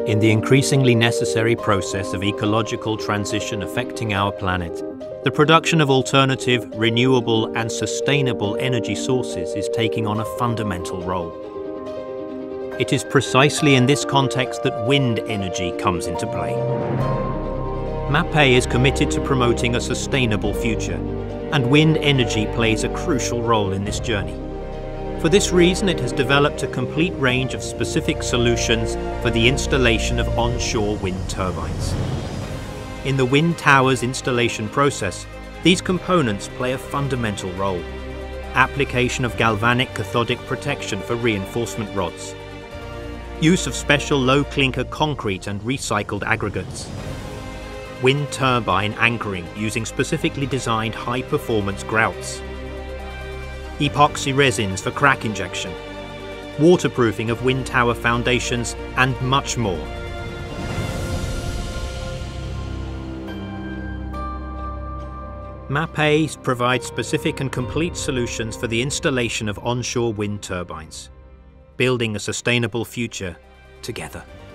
In the increasingly necessary process of ecological transition affecting our planet, the production of alternative, renewable and sustainable energy sources is taking on a fundamental role. It is precisely in this context that wind energy comes into play. Mapei is committed to promoting a sustainable future, and wind energy plays a crucial role in this journey. For this reason, it has developed a complete range of specific solutions for the installation of onshore wind turbines. In the wind tower's installation process, these components play a fundamental role. Application of galvanic cathodic protection for reinforcement rods. Use of special low clinker concrete and recycled aggregates. Wind turbine anchoring using specifically designed high-performance grouts. Epoxy resins for crack injection, waterproofing of wind tower foundations, and much more. Mapei provides specific and complete solutions for the installation of onshore wind turbines, building a sustainable future together.